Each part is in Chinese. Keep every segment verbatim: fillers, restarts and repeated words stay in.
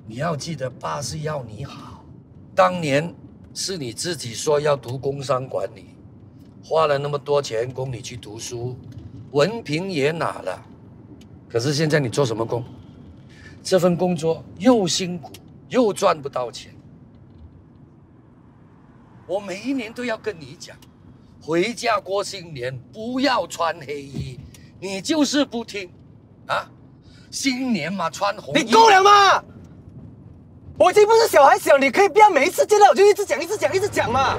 你要记得，爸是要你好。当年是你自己说要读工商管理，花了那么多钱供你去读书，文凭也拿了。可是现在你做什么工？这份工作又辛苦又赚不到钱。我每一年都要跟你讲，回家过新年不要穿黑衣，你就是不听，啊！新年嘛穿红衣。 你够了吗？我已经不是小孩子了，你可以不要每一次见到我就一直讲、一直讲、一直讲嘛。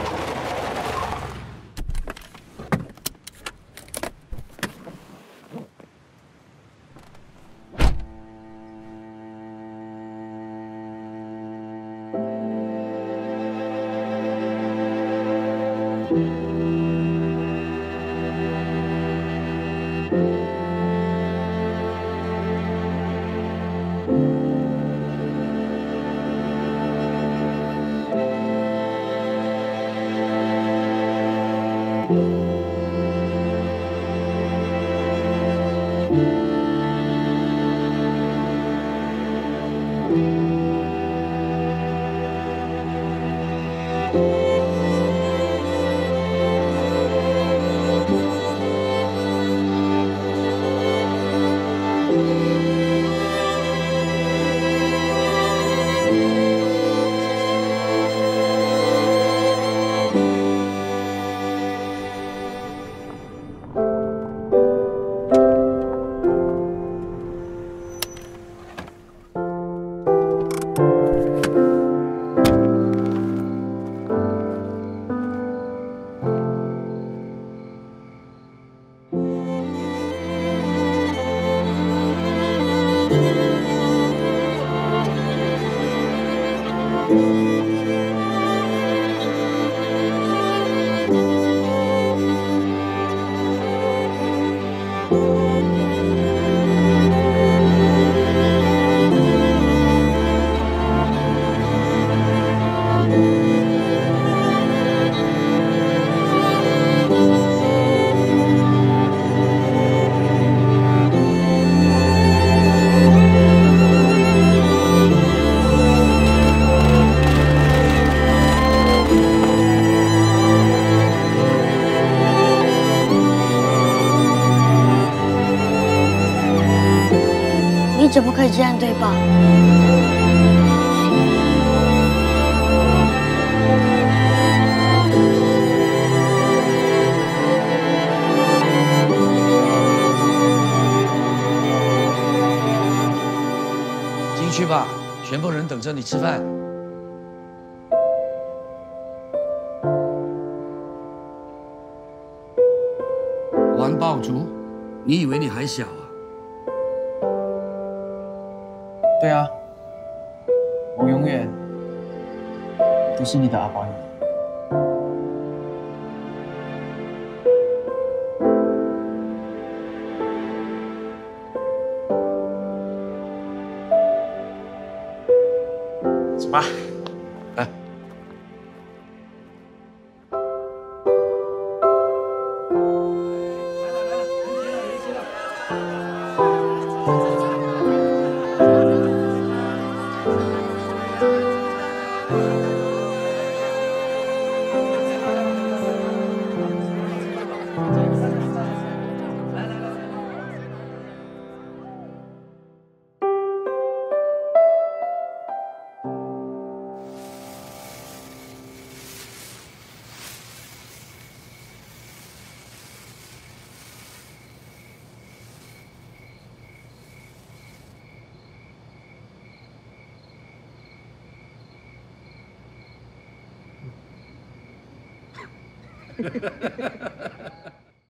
你怎么可以这样对爸？ 进去吧，全部人等着你吃饭。玩爆竹，你以为你还小啊？ 对啊，我永远都是你的阿宝女。走吧， 来。哈哈哈哈哈！